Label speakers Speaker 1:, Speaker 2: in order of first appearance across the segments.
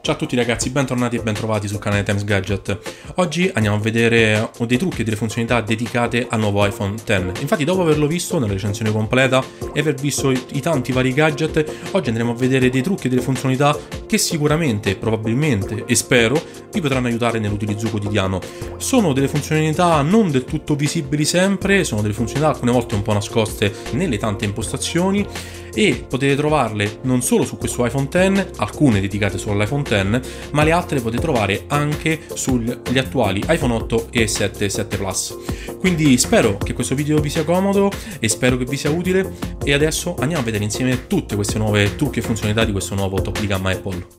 Speaker 1: Ciao a tutti ragazzi, bentornati e bentrovati sul canale Times Gadget. Oggi andiamo a vedere dei trucchi e delle funzionalità dedicate al nuovo iPhone X. Infatti, dopo averlo visto nella recensione completa e aver visto i tanti vari gadget, oggi andremo a vedere dei trucchi e delle funzionalità che sicuramente, probabilmente e spero vi potranno aiutare nell'utilizzo quotidiano. Sono delle funzionalità non del tutto visibili sempre, sono delle funzionalità alcune volte un po' nascoste nelle tante impostazioni e potete trovarle non solo su questo iPhone X, alcune dedicate solo all'iPhone X, ma le altre le potete trovare anche sugli attuali iPhone 8 e 7 e 7 Plus. Quindi spero che questo video vi sia comodo e spero che vi sia utile e adesso andiamo a vedere insieme tutte queste nuove trucchi e funzionalità di questo nuovo top di gamma Apple.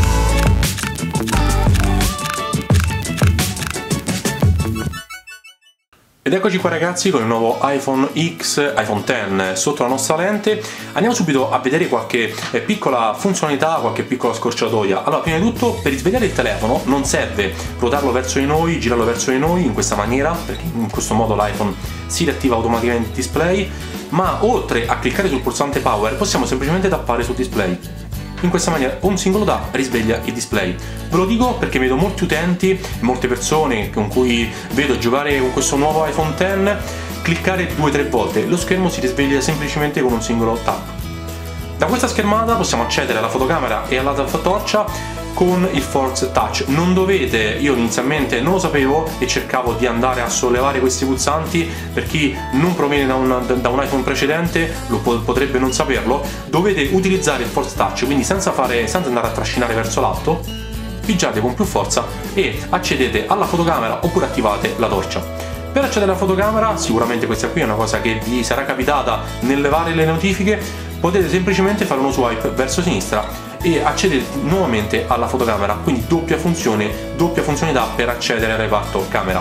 Speaker 1: Ed eccoci qua ragazzi con il nuovo iPhone X, iPhone X sotto la nostra lente. Andiamo subito a vedere qualche piccola funzionalità, qualche piccola scorciatoia. Allora, prima di tutto, per risvegliare il telefono non serve ruotarlo verso di noi, girarlo verso di noi in questa maniera, perché in questo modo l'iPhone si riattiva automaticamente il display, ma oltre a cliccare sul pulsante power possiamo semplicemente tappare sul display. In questa maniera un singolo tap risveglia il display. Ve lo dico perché vedo molti utenti, molte persone con cui vedo giocare con questo nuovo iPhone X cliccare 2-3 volte, lo schermo si risveglia semplicemente con un singolo tap. Da questa schermata possiamo accedere alla fotocamera e alla torcia con il Force Touch. Non dovete, io inizialmente non lo sapevo e cercavo di andare a sollevare questi pulsanti. Per chi non proviene da un iPhone precedente potrebbe non saperlo, dovete utilizzare il Force Touch, quindi senza andare a trascinare verso l'alto, pigiate con più forza e accedete alla fotocamera oppure attivate la torcia. Per accedere alla fotocamera, sicuramente questa qui è una cosa che vi sarà capitata nel levare le notifiche, potete semplicemente fare uno swipe verso sinistra e accedere nuovamente alla fotocamera, quindi doppia funzionalità per accedere al reparto camera.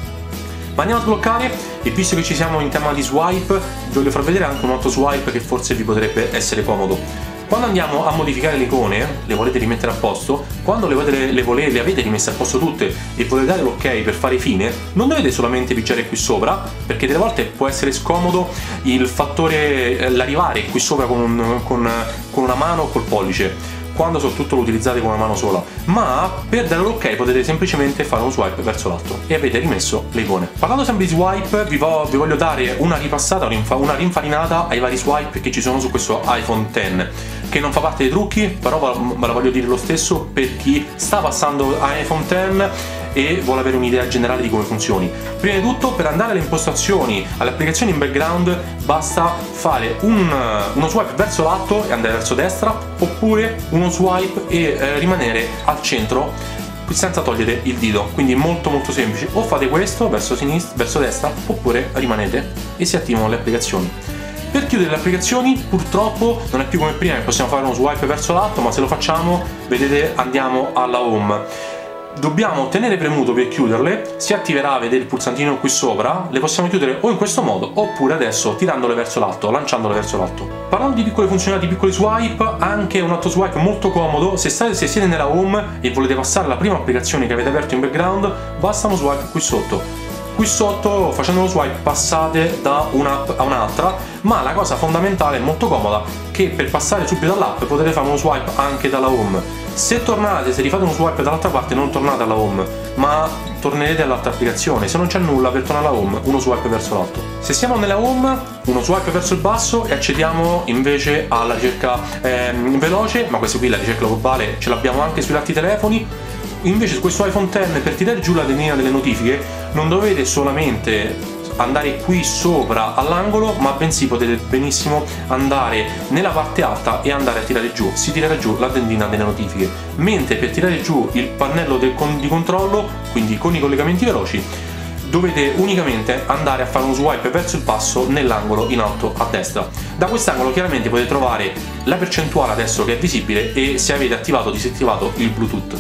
Speaker 1: Ma andiamo a sbloccare e visto che ci siamo in tema di swipe, voglio far vedere anche un altro swipe che forse vi potrebbe essere comodo. Quando andiamo a modificare le icone, le volete rimettere a posto, quando le avete rimesse a posto tutte e volete dare l'ok per fare fine, non dovete solamente pigiare qui sopra, perché delle volte può essere scomodo il fattore l'arrivare qui sopra con una mano o col pollice, quando soprattutto lo utilizzate con una mano sola, ma per dare l'ok potete semplicemente fare uno swipe verso l'alto e avete rimesso le icone. Parlando sempre di swipe, vi voglio dare una ripassata, una rinfarinata ai vari swipe che ci sono su questo iPhone X, che non fa parte dei trucchi, però ve la voglio dire lo stesso per chi sta passando a iPhone X e vuole avere un'idea generale di come funzioni. Prima di tutto, per andare alle impostazioni, alle applicazioni in background, basta fare uno swipe verso l'alto e andare verso destra, oppure uno swipe e rimanere al centro senza togliere il dito. Quindi molto semplice, o fate questo verso destra, oppure rimanete e si attivano le applicazioni. Per chiudere le applicazioni purtroppo non è più come prima che possiamo fare uno swipe verso l'alto, ma se lo facciamo, vedete, andiamo alla home. Dobbiamo tenere premuto per chiuderle, si attiverà, vedete il pulsantino qui sopra, le possiamo chiudere o in questo modo oppure adesso tirandole verso l'alto, lanciandole verso l'alto. Parlando di piccole funzionalità, di piccoli swipe, anche un altro swipe molto comodo, se siete nella home e volete passare la prima applicazione che avete aperto in background, basta uno swipe qui sotto. Qui sotto, facendo lo swipe, passate da un'app a un'altra, ma la cosa fondamentale e molto comoda è che per passare subito dall'app potete fare uno swipe anche dalla home. Se rifate uno swipe dall'altra parte, non tornate alla home, ma tornerete all'altra applicazione. Se non c'è nulla, per tornare alla home, uno swipe verso l'alto. Se siamo nella home, uno swipe verso il basso e accediamo invece alla ricerca veloce, ma questa qui, la ricerca globale, ce l'abbiamo anche sugli altri telefoni. Invece su questo iPhone X, per tirare giù la tendina delle notifiche, non dovete solamente andare qui sopra all'angolo, ma bensì potete benissimo andare nella parte alta e andare a tirare giù. Si tirerà giù la tendina delle notifiche. Mentre per tirare giù il pannello di controllo, quindi con i collegamenti veloci, dovete unicamente andare a fare uno swipe verso il basso nell'angolo in alto a destra. Da quest'angolo chiaramente potete trovare la percentuale adesso che è visibile e se avete attivato o disattivato il Bluetooth.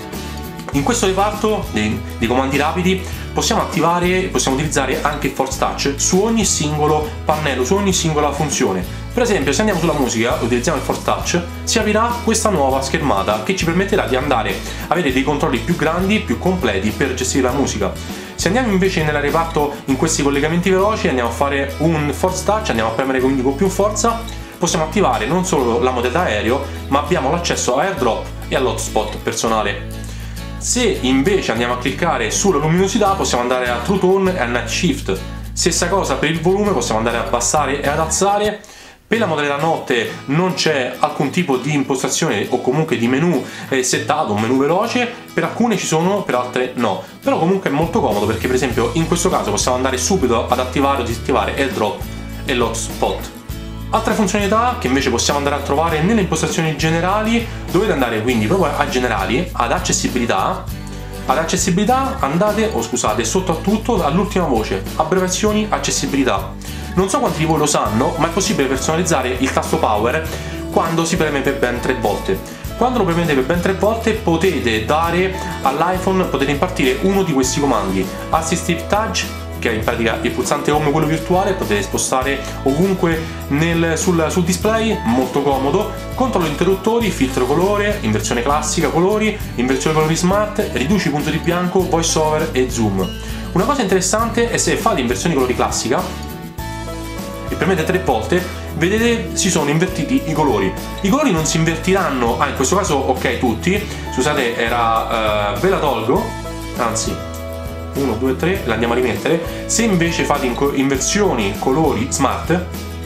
Speaker 1: In questo reparto di comandi rapidi possiamo utilizzare anche il Force Touch su ogni singolo pannello, su ogni singola funzione. Per esempio, se andiamo sulla musica e utilizziamo il Force Touch, si aprirà questa nuova schermata che ci permetterà di andare a avere dei controlli più grandi, più completi per gestire la musica. Se andiamo invece nel reparto in questi collegamenti veloci, andiamo a fare un Force Touch, andiamo a premere quindi con più forza, possiamo attivare non solo la modalità aereo, ma abbiamo l'accesso a AirDrop e all'hotspot personale. Se invece andiamo a cliccare sulla luminosità possiamo andare a True Tone e a Night Shift. Stessa cosa per il volume, possiamo andare a abbassare e ad alzare. Per la modalità notte non c'è alcun tipo di impostazione o comunque di menu settato, un menu veloce, per alcune ci sono, per altre no. Però comunque è molto comodo perché per esempio in questo caso possiamo andare subito ad attivare o disattivare AirDrop e l'hotspot. Altre funzionalità che invece possiamo andare a trovare nelle impostazioni generali, dovete andare quindi proprio a generali, ad accessibilità. Ad accessibilità andate, sotto a tutto, all'ultima voce, abbreviazioni accessibilità. Non so quanti di voi lo sanno, ma è possibile personalizzare il tasto power quando si preme per ben 3 volte. Quando lo premete per ben 3 volte potete dare all'iPhone, potete impartire uno di questi comandi: Assistive Touch, che è in pratica il pulsante home, quello virtuale, potete spostare ovunque sul display, molto comodo. Controllo interruttori, filtro colore, inversione classica colori, inversione colori smart, riduci punto di bianco, voice over e zoom. Una cosa interessante è se fate inversione colori classica e premete 3 volte, vedete si sono invertiti i colori. I colori non si invertiranno, in questo caso ok tutti, scusate ve la tolgo, anzi 1, 2, 3, la andiamo a rimettere. Se invece fate inversioni colori smart,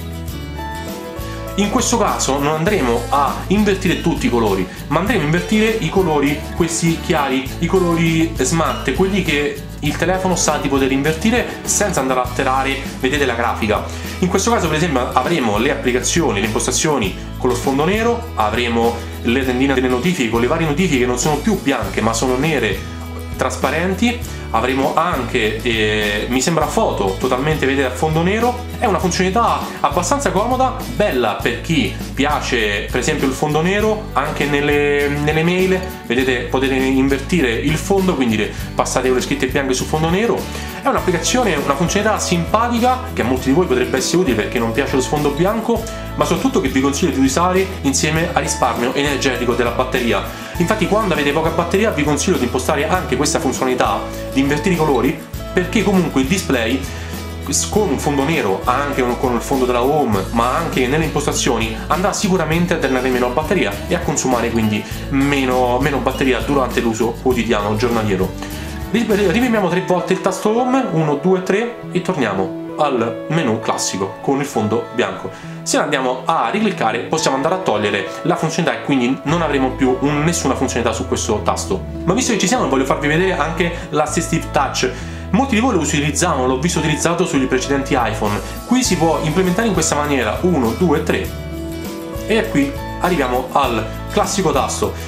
Speaker 1: in questo caso non andremo a invertire tutti i colori, ma andremo a invertire i colori, questi chiari, i colori smart, quelli che il telefono sa di poter invertire senza andare a alterare, vedete, la grafica. In questo caso per esempio avremo le applicazioni, le impostazioni con lo sfondo nero, avremo le tendine delle notifiche con le varie notifiche che non sono più bianche ma sono nere trasparenti. Avremo anche, mi sembra, foto totalmente, vedete, a fondo nero. È una funzionalità abbastanza comoda, bella per chi piace per esempio il fondo nero. Anche nelle mail, vedete, potete invertire il fondo, quindi passate con le scritte bianche su fondo nero. È un'applicazione, una funzionalità simpatica che a molti di voi potrebbe essere utile perché non piace lo sfondo bianco, ma soprattutto che vi consiglio di usare insieme al risparmio energetico della batteria. Infatti quando avete poca batteria vi consiglio di impostare anche questa funzionalità di invertire i colori, perché comunque il display con un fondo nero, anche con il fondo della home, ma anche nelle impostazioni, andrà sicuramente a drenare meno batteria e a consumare quindi meno batteria durante l'uso quotidiano, giornaliero. Ripremiamo 3 volte il tasto home, 1, 2, 3 e torniamo al menu classico con il fondo bianco. Se andiamo a ricliccare possiamo andare a togliere la funzionalità e quindi non avremo più nessuna funzionalità su questo tasto. Ma visto che ci siamo, voglio farvi vedere anche l'Assistive Touch. Molti di voi lo utilizzavano, l'ho visto utilizzato sui precedenti iPhone. Qui si può implementare in questa maniera: 1, 2, 3 e qui arriviamo al classico tasto.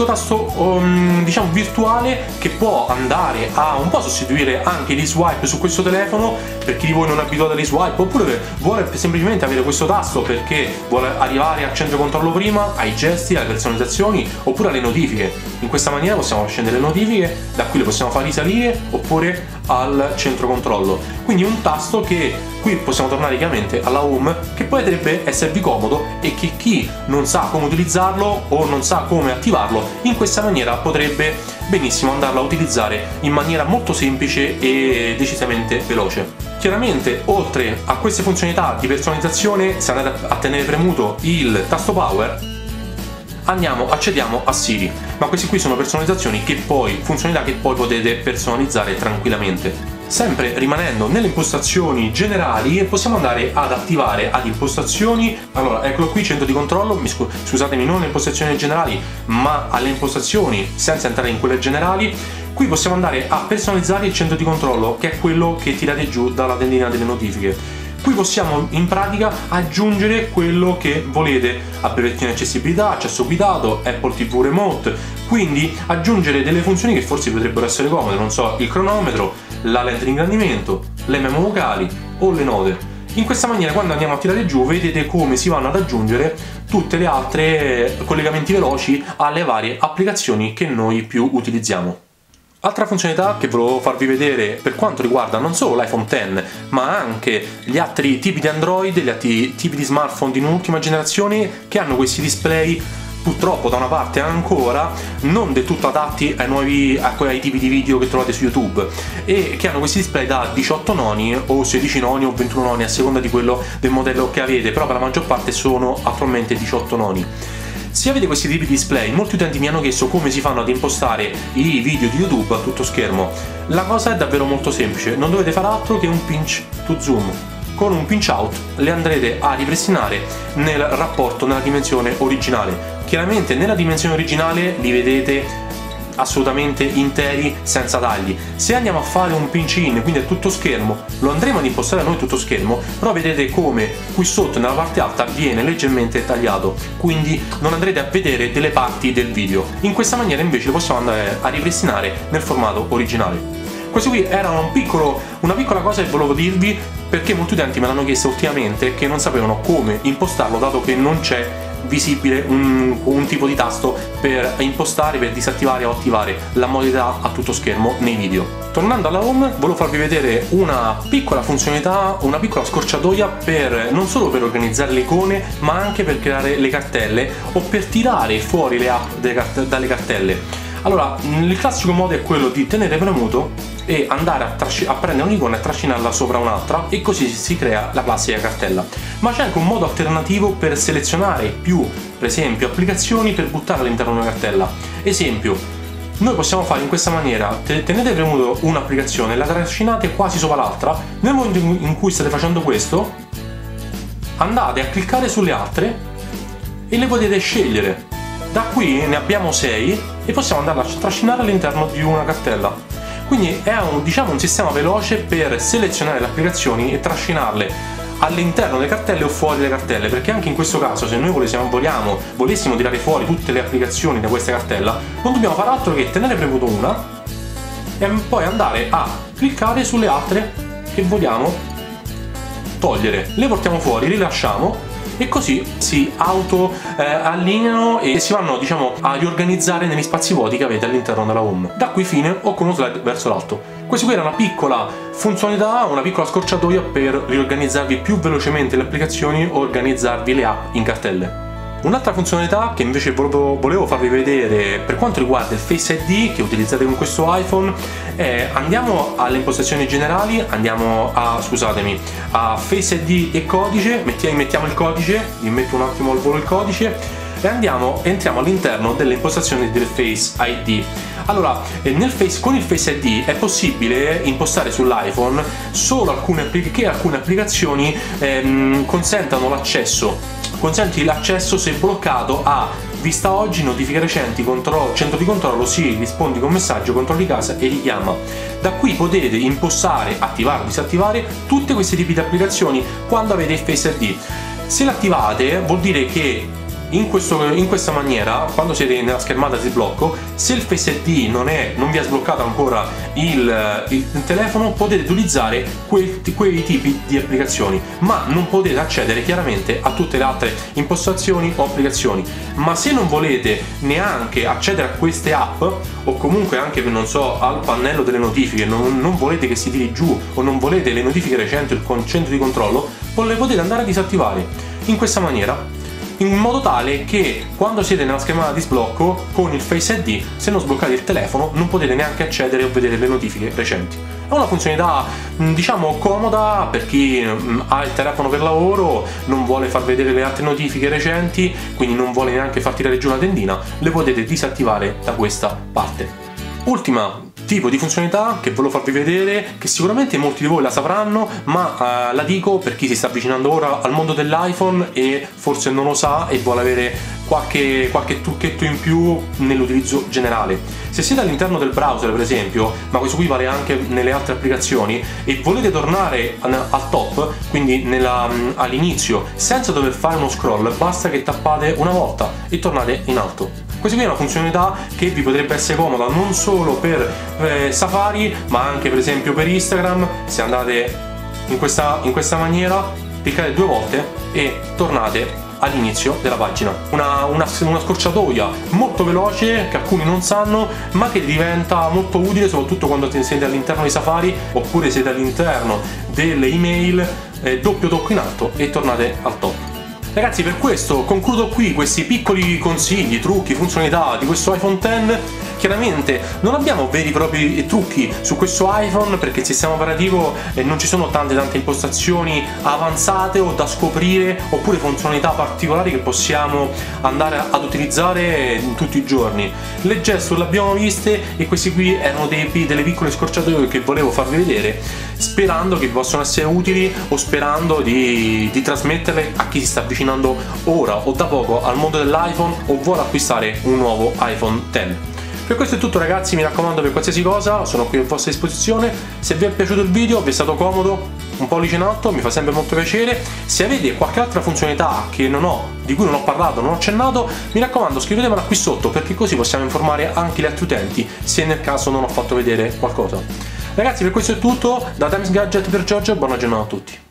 Speaker 1: Diciamo virtuale, che può andare a un po' sostituire anche gli swipe su questo telefono per chi di voi non è abituato agli swipe, oppure vuole semplicemente avere questo tasto perché vuole arrivare al centro controllo prima, ai gesti, alle personalizzazioni oppure alle notifiche. In questa maniera possiamo scendere le notifiche, da qui le possiamo far risalire oppure al centro controllo. Quindi un tasto che qui possiamo tornare chiaramente alla home, che potrebbe esservi comodo e che chi non sa come utilizzarlo o non sa come attivarlo, in questa maniera potrebbe benissimo andarlo a utilizzare in maniera molto semplice e decisamente veloce. Chiaramente oltre a queste funzionalità di personalizzazione, se andate a tenere premuto il tasto power, accediamo a Siri, ma queste qui sono personalizzazioni funzionalità che poi potete personalizzare tranquillamente. Sempre rimanendo nelle impostazioni generali possiamo andare ad attivare ad impostazioni, allora eccolo qui, centro di controllo, scusatemi, non le impostazioni generali ma alle impostazioni senza entrare in quelle generali. Qui possiamo andare a personalizzare il centro di controllo, che è quello che tirate giù dalla tendina delle notifiche. Qui possiamo in pratica aggiungere quello che volete: abbreviazione accessibilità, accesso guidato, Apple TV Remote, quindi aggiungere delle funzioni che forse potrebbero essere comode, non so, il cronometro, la lente di ingrandimento, le memo vocali o le note. In questa maniera quando andiamo a tirare giù vedete come si vanno ad aggiungere tutte le altre collegamenti veloci alle varie applicazioni che noi più utilizziamo. Altra funzionalità che volevo farvi vedere per quanto riguarda non solo l'iPhone X ma anche gli altri tipi di Android, gli altri tipi di smartphone di ultima generazione che hanno questi display purtroppo da una parte ancora non del tutto adatti ai tipi di video che trovate su YouTube, e che hanno questi display da 18 noni o 16 noni o 21 noni a seconda di quello del modello che avete, però per la maggior parte sono attualmente 18 noni. Se avete questi tipi di display, molti utenti mi hanno chiesto come si fanno ad impostare i video di YouTube a tutto schermo. La cosa è davvero molto semplice, non dovete fare altro che un pinch to zoom. Con un pinch out le andrete a ripristinare nel rapporto, nella dimensione originale. Chiaramente nella dimensione originale li vedete assolutamente interi, senza tagli. Se andiamo a fare un pinch in, quindi a tutto schermo, lo andremo ad impostare noi tutto schermo, però vedete come qui sotto nella parte alta viene leggermente tagliato, quindi non andrete a vedere delle parti del video. In questa maniera invece lo possiamo andare a ripristinare nel formato originale. Questo qui era una piccola cosa che volevo dirvi, perché molti utenti me l'hanno chiesto ultimamente che non sapevano come impostarlo, dato che non c'è visibile un tipo di tasto per impostare, per disattivare o attivare la modalità a tutto schermo nei video. Tornando alla home, volevo farvi vedere una piccola funzionalità, una piccola scorciatoia non solo per organizzare le icone, ma anche per creare le cartelle o per tirare fuori le app dalle cartelle. Allora, il classico modo è quello di tenere premuto e andare a prendere un'icona e trascinarla sopra un'altra, e così si crea la classica cartella. Ma c'è anche un modo alternativo per selezionare più, per esempio, applicazioni per buttare all'interno di una cartella. Esempio, noi possiamo fare in questa maniera: tenete premuto un'applicazione, la trascinate quasi sopra l'altra, nel momento in cui state facendo questo andate a cliccare sulle altre e le potete scegliere. Da qui ne abbiamo 6 e possiamo andarla a trascinare all'interno di una cartella. Quindi è un sistema veloce per selezionare le applicazioni e trascinarle all'interno delle cartelle o fuori le cartelle, perché anche in questo caso, se noi volessimo tirare fuori tutte le applicazioni da questa cartella, non dobbiamo fare altro che tenere premuto una e poi andare a cliccare sulle altre che vogliamo togliere. Le portiamo fuori, rilasciamo, e così si allineano e si vanno, a riorganizzare negli spazi vuoti che avete all'interno della home. Da qui fine o con uno slide verso l'alto. Questa qui era una piccola funzionalità, una piccola scorciatoia per riorganizzarvi più velocemente le applicazioni o organizzarvi le app in cartelle. Un'altra funzionalità che invece volevo farvi vedere per quanto riguarda il Face ID che utilizzate con questo iPhone è: andiamo alle impostazioni generali, andiamo a Face ID e codice, mettiamo il codice, vi metto un attimo al volo il codice e entriamo all'interno delle impostazioni del Face ID. Allora, con il Face ID è possibile impostare sull'iPhone solo alcune applicazioni consentano l'accesso. Consenti l'accesso se bloccato a vista oggi, notifiche recenti, centro di controllo, sì, rispondi con messaggio, controlli casa e richiama. Da qui potete impostare, attivare o disattivare tutti questi tipi di applicazioni quando avete il Face ID. Se l'attivate vuol dire che in questa maniera, quando siete nella schermata di sblocco, se il Face ID non vi ha sbloccato ancora il telefono, potete utilizzare quei tipi di applicazioni, ma non potete accedere chiaramente a tutte le altre impostazioni o applicazioni. Ma se non volete neanche accedere a queste app, o comunque anche, non so, al pannello delle notifiche, non volete che si tiri giù, o non volete le notifiche recenti, il centro di controllo, le potete andare a disattivare in questa maniera, in modo tale che quando siete nella schermata di sblocco con il Face ID, se non sbloccate il telefono, non potete neanche accedere o vedere le notifiche recenti. È una funzionalità comoda per chi ha il telefono per lavoro, non vuole far vedere le altre notifiche recenti, quindi non vuole neanche far tirare giù una tendina, le potete disattivare da questa parte. Ultima tipo di funzionalità che volevo farvi vedere, che sicuramente molti di voi la sapranno, ma la dico per chi si sta avvicinando ora al mondo dell'iPhone e forse non lo sa e vuole avere qualche trucchetto in più nell'utilizzo generale. Se siete all'interno del browser, per esempio, ma questo qui vale anche nelle altre applicazioni, e volete tornare al top, quindi all'inizio, senza dover fare uno scroll, basta che tappate una volta e tornate in alto. Questa qui è una funzionalità che vi potrebbe essere comoda non solo per Safari, ma anche per esempio per Instagram. Se andate in questa maniera, cliccate 2 volte e tornate all'inizio della pagina. Una scorciatoia molto veloce che alcuni non sanno, ma che diventa molto utile soprattutto quando siete all'interno di Safari oppure siete all'interno delle email. Doppio tocco in alto e tornate al top. Ragazzi, per questo concludo qui questi piccoli consigli, trucchi, funzionalità di questo iPhone X. chiaramente non abbiamo veri e propri trucchi su questo iPhone, perché il sistema operativo non ci sono tante impostazioni avanzate o da scoprire, oppure funzionalità particolari che possiamo andare ad utilizzare in tutti i giorni. Le gesture le abbiamo viste e questi qui erano delle piccole scorciatoie che volevo farvi vedere, sperando che possano essere utili o sperando di trasmetterle a chi si sta avvicinando ora o da poco al mondo dell'iPhone o vuole acquistare un nuovo iPhone X. Per questo è tutto ragazzi, mi raccomando, per qualsiasi cosa sono qui a vostra disposizione. Se vi è piaciuto il video, vi è stato comodo, un pollice in alto, mi fa sempre molto piacere. Se avete qualche altra funzionalità che non ho, di cui non ho parlato, non ho accennato, mi raccomando scrivetemela qui sotto, perché così possiamo informare anche gli altri utenti se nel caso non ho fatto vedere qualcosa. Ragazzi, per questo è tutto, da Times Gadget per Giorgio, buona giornata a tutti.